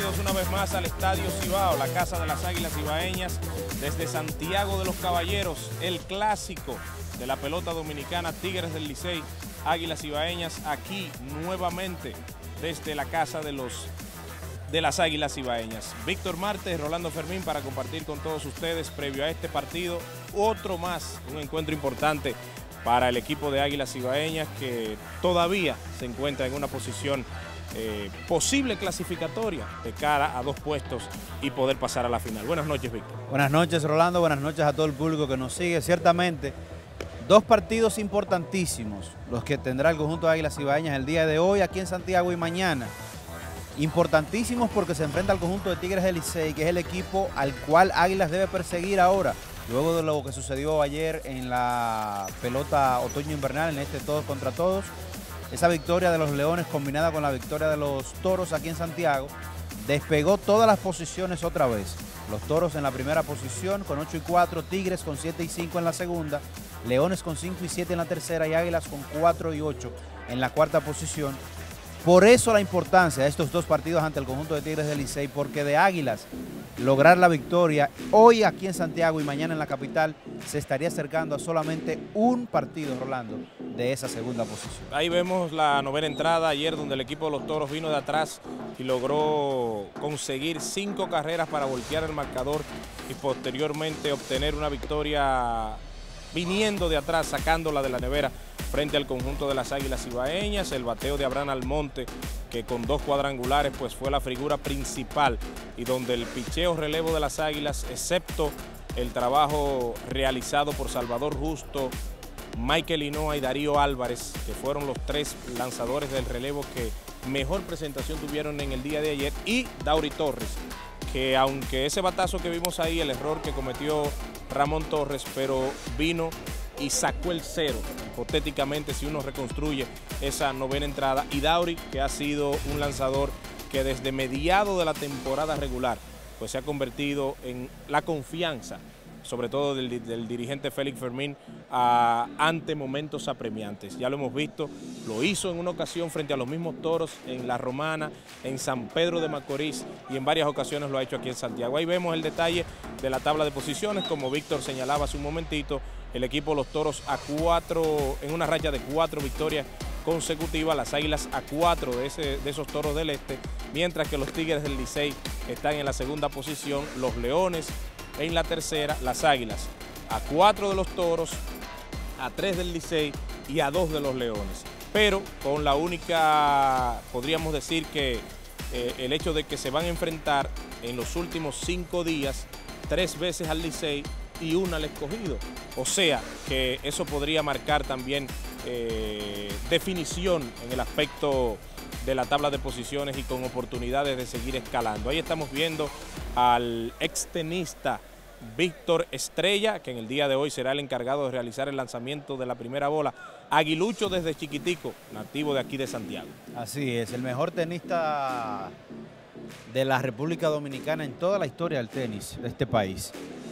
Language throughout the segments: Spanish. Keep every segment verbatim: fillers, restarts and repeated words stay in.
bienvenidos una vez más al Estadio Cibao, la casa de las Águilas Cibaeñas, desde Santiago de los Caballeros, el clásico de la pelota dominicana, Tigres del Licey, Águilas Cibaeñas, aquí nuevamente desde la casa de los de las Águilas Cibaeñas. Víctor Marte, Rolando Fermín para compartir con todos ustedes previo a este partido, otro más, un encuentro importante para el equipo de Águilas Cibaeñas que todavía se encuentra en una posición eh, posible clasificatoria de cara a dos puestos y poder pasar a la final. Buenas noches, Víctor. Buenas noches, Rolando, buenas noches a todo el público que nos sigue. Ciertamente, dos partidos importantísimos los que tendrá el conjunto de Águilas Cibaeñas el día de hoy aquí en Santiago y mañana. Importantísimos porque se enfrenta al conjunto de Tigres del Licey, que es el equipo al cual Águilas debe perseguir ahora, luego de lo que sucedió ayer en la pelota otoño-invernal, en este todos contra todos. Esa victoria de los Leones combinada con la victoria de los Toros aquí en Santiago, despegó todas las posiciones otra vez. Los Toros en la primera posición con ocho y cuatro, Tigres con siete y cinco en la segunda, Leones con cinco y siete en la tercera y Águilas con cuatro y ocho en la cuarta posición. Por eso la importancia de estos dos partidos ante el conjunto de Tigres del Licey, porque de Águilas lograr la victoria hoy aquí en Santiago y mañana en la capital, se estaría acercando a solamente un partido, Rolando, de esa segunda posición. Ahí vemos la novena entrada ayer, donde el equipo de los Toros vino de atrás y logró conseguir cinco carreras para voltear el marcador y posteriormente obtener una victoria viniendo de atrás, sacándola de la nevera frente al conjunto de las Águilas Cibaeñas. El bateo de Abraham Almonte, que con dos cuadrangulares pues fue la figura principal y donde el picheo relevo de las Águilas, excepto el trabajo realizado por Salvador Justo, Michael Hinoa y Darío Álvarez, que fueron los tres lanzadores del relevo que mejor presentación tuvieron en el día de ayer, y Daury Torres, que aunque ese batazo que vimos ahí, el error que cometió Ramón Torres, pero vino y sacó el cero, hipotéticamente, si uno reconstruye esa novena entrada. Y Daury, que ha sido un lanzador que desde mediados de la temporada regular pues se ha convertido en la confianza, sobre todo del, del dirigente Félix Fermín, a, ante momentos apremiantes. Ya lo hemos visto, lo hizo en una ocasión frente a los mismos Toros en La Romana, en San Pedro de Macorís, y en varias ocasiones lo ha hecho aquí en Santiago. Ahí vemos el detalle de la tabla de posiciones, como Víctor señalaba hace un momentito, el equipo de los Toros a cuatro, en una racha de cuatro victorias consecutivas, las Águilas a cuatro de, ese, de esos Toros del Este, mientras que los Tigres del Licey están en la segunda posición, los Leones en la tercera, las Águilas a cuatro de los Toros, a tres del Licey y a dos de los Leones. Pero con la única, podríamos decir que eh, el hecho de que se van a enfrentar en los últimos cinco días, tres veces al Licey y una al Escogido. O sea que eso podría marcar también eh, definición en el aspecto de la tabla de posiciones y con oportunidades de seguir escalando. Ahí estamos viendo al extenista Víctor Estrella, que en el día de hoy será el encargado de realizar el lanzamiento de la primera bola. Aguilucho desde chiquitico, nativo de aquí de Santiago. Así es, el mejor tenista de la República Dominicana en toda la historia del tenis de este país.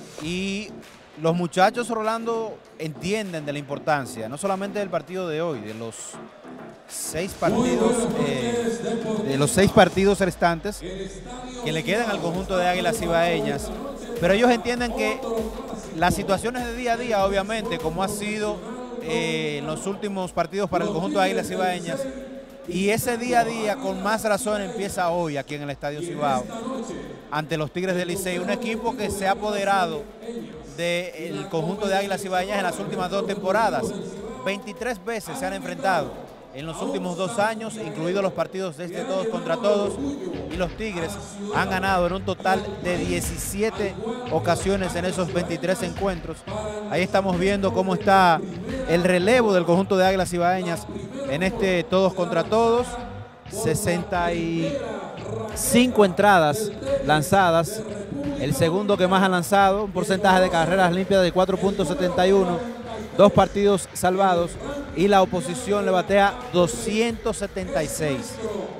Y los muchachos, Rolando, entienden de la importancia, no solamente del partido de hoy, de los seis partidos, eh, de los seis partidos restantes que le quedan al conjunto de Águilas Cibaeñas, pero ellos entienden que las situaciones de día a día, obviamente, como ha sido eh, en los últimos partidos para el conjunto de Águilas Cibaeñas, y ese día a día con más razón empieza hoy aquí en el Estadio Cibao ante los Tigres del Licey, un equipo que se ha apoderado del conjunto de Águilas Cibaeñas en las últimas dos temporadas. veintitrés veces se han enfrentado en los últimos dos años, incluidos los partidos de este todos contra todos, y los Tigres han ganado en un total de diecisiete ocasiones en esos veintitrés encuentros. Ahí estamos viendo cómo está el relevo del conjunto de Águilas Cibaeñas en este todos contra todos. sesenta y cinco entradas lanzadas, el segundo que más ha lanzado, un porcentaje de carreras limpias de cuatro punto setenta y uno, dos partidos salvados, y la oposición le batea doscientos setenta y seis.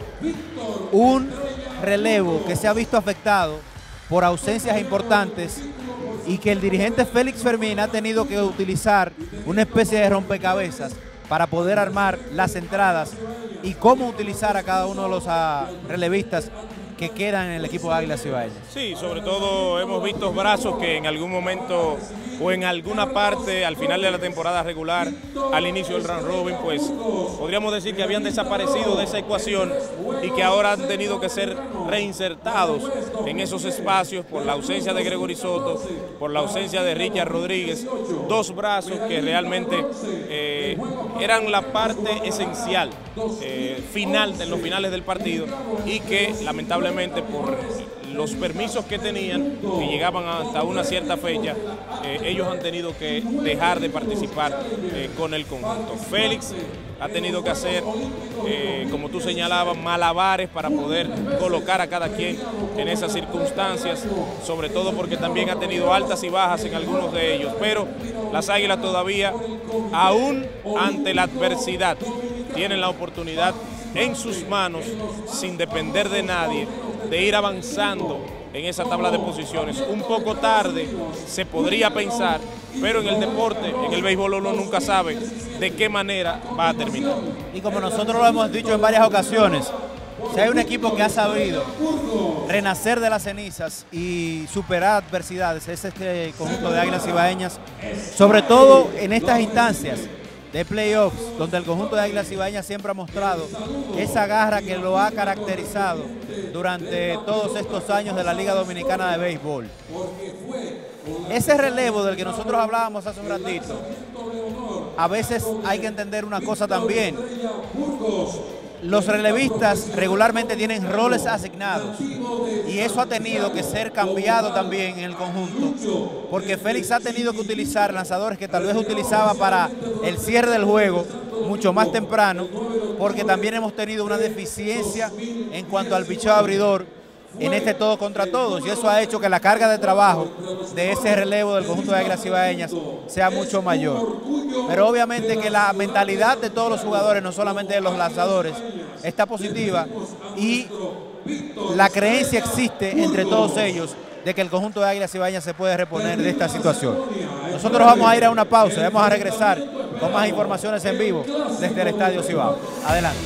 Un relevo que se ha visto afectado por ausencias importantes y que el dirigente Félix Fermín ha tenido que utilizar una especie de rompecabezas para poder armar las entradas y cómo utilizar a cada uno de los uh, relevistas que quedan en el equipo de Águilas Cibaeñas. Sí, sobre todo hemos visto brazos que en algún momento o en alguna parte al final de la temporada regular, al inicio del round robin, pues podríamos decir que habían desaparecido de esa ecuación y que ahora han tenido que ser reinsertados en esos espacios por la ausencia de Gregory Soto, por la ausencia de Richard Rodríguez, dos brazos que realmente eh, eran la parte esencial, eh, final, en los finales del partido, y que lamentablemente por los permisos que tenían, que llegaban hasta una cierta fecha, eh, ellos han tenido que dejar de participar eh, con el conjunto. Félix ha tenido que hacer, eh, como tú señalabas, malabares para poder colocar a cada quien en esas circunstancias, sobre todo porque también ha tenido altas y bajas en algunos de ellos, pero las Águilas todavía, aún ante la adversidad, tienen la oportunidad en sus manos, sin depender de nadie, de ir avanzando en esa tabla de posiciones. Un poco tarde se podría pensar, pero en el deporte, en el béisbol, uno nunca sabe de qué manera va a terminar. Y como nosotros lo hemos dicho en varias ocasiones, si hay un equipo que ha sabido renacer de las cenizas y superar adversidades, es este conjunto de Águilas Cibaeñas, sobre todo en estas instancias de playoffs, donde el conjunto de Águilas Cibaeñas siempre ha mostrado esa garra que lo ha caracterizado durante todos estos años de la Liga Dominicana de Béisbol. Ese relevo del que nosotros hablábamos hace un ratito, a veces hay que entender una cosa también. Los relevistas regularmente tienen roles asignados y eso ha tenido que ser cambiado también en el conjunto, porque Félix ha tenido que utilizar lanzadores que tal vez utilizaba para el cierre del juego mucho más temprano, porque también hemos tenido una deficiencia en cuanto al picheo abridor en este todo contra todos, y eso ha hecho que la carga de trabajo de ese relevo del conjunto de Águilas Cibaeñas sea mucho mayor. Pero obviamente que la mentalidad de todos los jugadores, no solamente de los lanzadores, está positiva, y la creencia existe entre todos ellos de que el conjunto de Águilas Cibaeñas se puede reponer de esta situación. Nosotros vamos a ir a una pausa y vamos a regresar con más informaciones en vivo desde el Estadio Cibao. Adelante.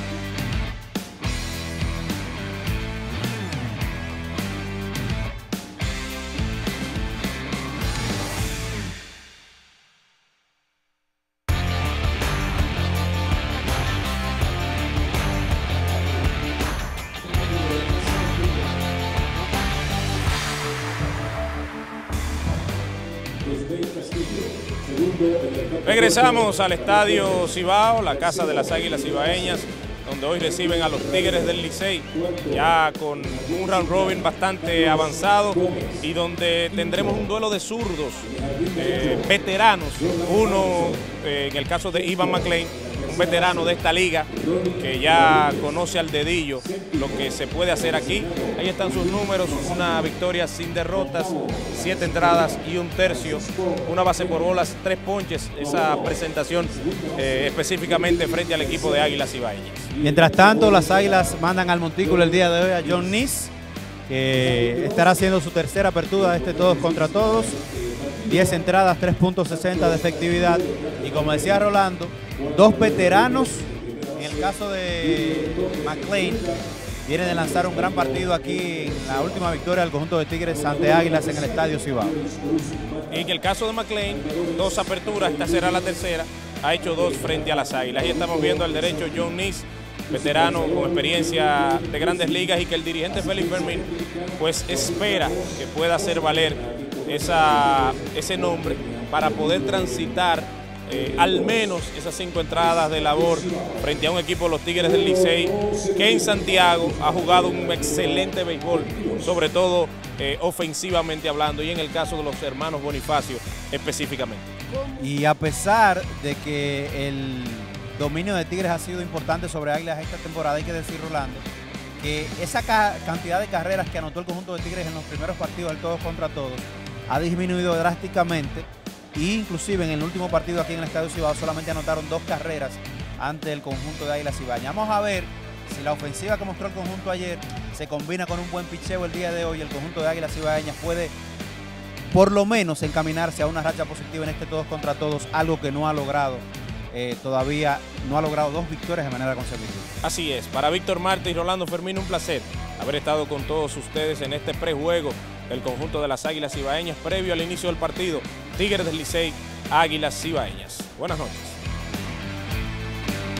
Regresamos al Estadio Cibao, la casa de las Águilas Cibaeñas, donde hoy reciben a los Tigres del Licey, ya con un round robin bastante avanzado y donde tendremos un duelo de zurdos, eh, veteranos, uno eh, en el caso de Ivan McLean, un veterano de esta liga que ya conoce al dedillo lo que se puede hacer aquí. Ahí están sus números: una victoria sin derrotas, siete entradas y un tercio, una base por bolas, tres ponches, esa presentación eh, específicamente frente al equipo de Águilas Cibaeñas. Mientras tanto, las Águilas mandan al montículo el día de hoy a John Nis, que estará haciendo su tercera apertura de este todos contra todos, diez entradas, tres punto sesenta de efectividad, y como decía Rolando, dos veteranos. En el caso de McLean, viene de lanzar un gran partido aquí en la última victoria del conjunto de Tigres ante Águilas en el Estadio Cibao. En el caso de McLean, dos aperturas, esta será la tercera, ha hecho dos frente a las Águilas. Ahí estamos viendo al derecho John Nis, veterano con experiencia de grandes ligas, y que el dirigente Félix Fermín pues espera que pueda hacer valer esa, ese nombre para poder transitar eh, al menos esas cinco entradas de labor frente a un equipo de los Tigres del Licey, que en Santiago ha jugado un excelente béisbol, sobre todo eh, ofensivamente hablando, y en el caso de los hermanos Bonifacio específicamente. Y a pesar de que el dominio de Tigres ha sido importante sobre Águilas esta temporada, hay que decir, Rolando, que esa ca cantidad de carreras que anotó el conjunto de Tigres en los primeros partidos del todos contra todos ha disminuido drásticamente, e inclusive en el último partido aquí en el Estadio Cibao solamente anotaron dos carreras ante el conjunto de Águilas Cibaeñas. Vamos a ver si la ofensiva que mostró el conjunto ayer se combina con un buen picheo el día de hoy. El conjunto de Águilas Cibaeñas puede por lo menos encaminarse a una racha positiva en este todos contra todos, algo que no ha logrado eh, todavía, no ha logrado dos victorias de manera consecutiva. Así es, para Víctor Marte y Rolando Fermín, un placer haber estado con todos ustedes en este prejuego del conjunto de las Águilas Cibaeñas previo al inicio del partido Tigres del Licey, Águilas Cibaeñas. Buenas noches.